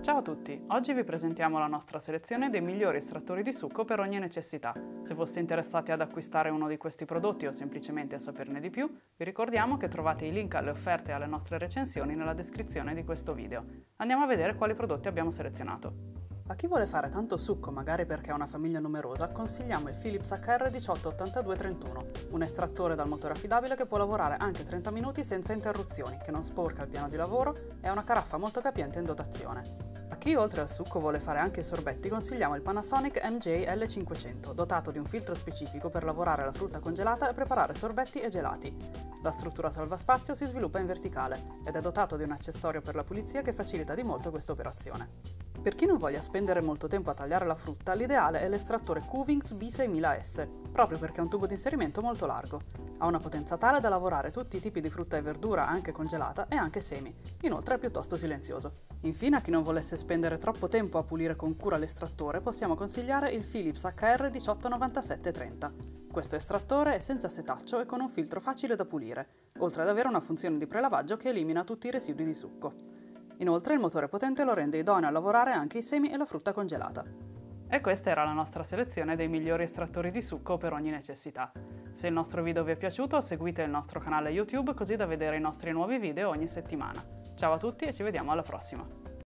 Ciao a tutti, oggi vi presentiamo la nostra selezione dei migliori estrattori di succo per ogni necessità. Se foste interessati ad acquistare uno di questi prodotti o semplicemente a saperne di più, vi ricordiamo che trovate i link alle offerte e alle nostre recensioni nella descrizione di questo video. Andiamo a vedere quali prodotti abbiamo selezionato. A chi vuole fare tanto succo, magari perché ha una famiglia numerosa, consigliamo il Philips HR188231, un estrattore dal motore affidabile che può lavorare anche 30 minuti senza interruzioni, che non sporca il piano di lavoro e ha una caraffa molto capiente in dotazione. A chi oltre al succo vuole fare anche i sorbetti, consigliamo il Panasonic MJ L500, dotato di un filtro specifico per lavorare la frutta congelata e preparare sorbetti e gelati. La struttura salvaspazio si sviluppa in verticale ed è dotato di un accessorio per la pulizia che facilita di molto questa operazione. Per chi non voglia spendere molto tempo a tagliare la frutta, l'ideale è l'estrattore Kuvings B6000S, proprio perché ha un tubo di inserimento molto largo. Ha una potenza tale da lavorare tutti i tipi di frutta e verdura, anche congelata e anche semi. Inoltre è piuttosto silenzioso. Infine, a chi non volesse spendere troppo tempo a pulire con cura l'estrattore, possiamo consigliare il Philips HR189730. Questo estrattore è senza setaccio e con un filtro facile da pulire, oltre ad avere una funzione di prelavaggio che elimina tutti i residui di succo. Inoltre il motore potente lo rende idoneo a lavorare anche i semi e la frutta congelata. E questa era la nostra selezione dei migliori estrattori di succo per ogni necessità. Se il nostro video vi è piaciuto, seguite il nostro canale YouTube così da vedere i nostri nuovi video ogni settimana. Ciao a tutti e ci vediamo alla prossima!